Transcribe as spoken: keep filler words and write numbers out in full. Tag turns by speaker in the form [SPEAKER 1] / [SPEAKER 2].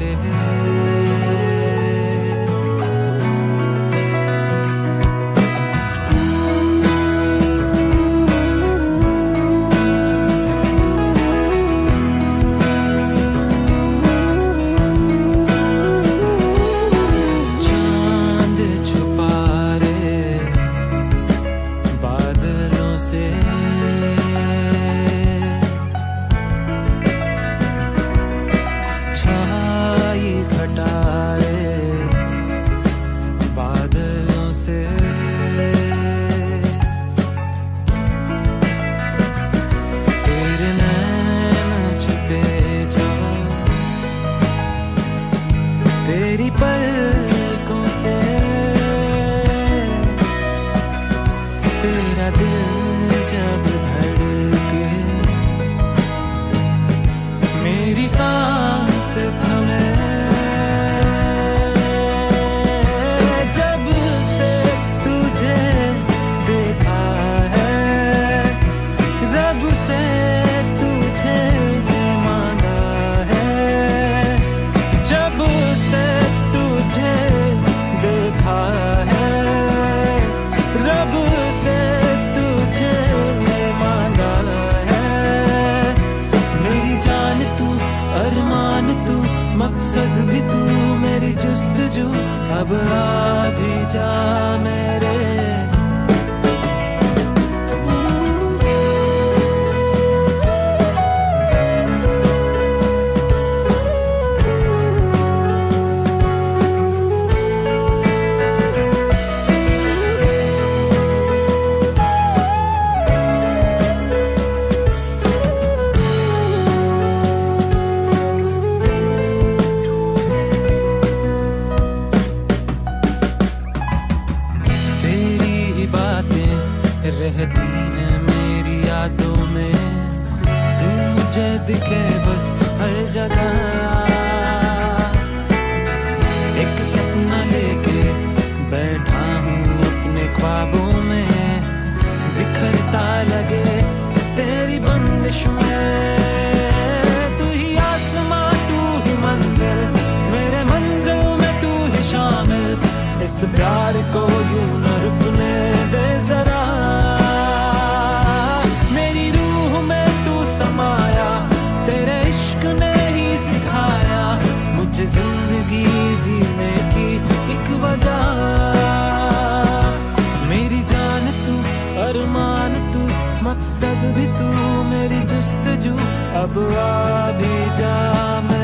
[SPEAKER 1] मकसद भी तू, मेरी जुस्तजू अब आ भी जा मेरे। रहती है मेरी यादों में, तू मुझे दिखे बस हर जगह। एक सपना लेके बैठा हूँ अपने ख्वाबों में, बिखरता लगे तेरी बंदिश में। तू ही आसमां तू ही मंजिल, मेरे मंजिल में तू ही शामिल। इस प्यार को यूं न रुकने दे जरा, जिंदगी जीने की एक वजह। मेरी जान तू, अरमान तू, मकसद भी तू, मेरी जुस्तजू अब आ भी जा।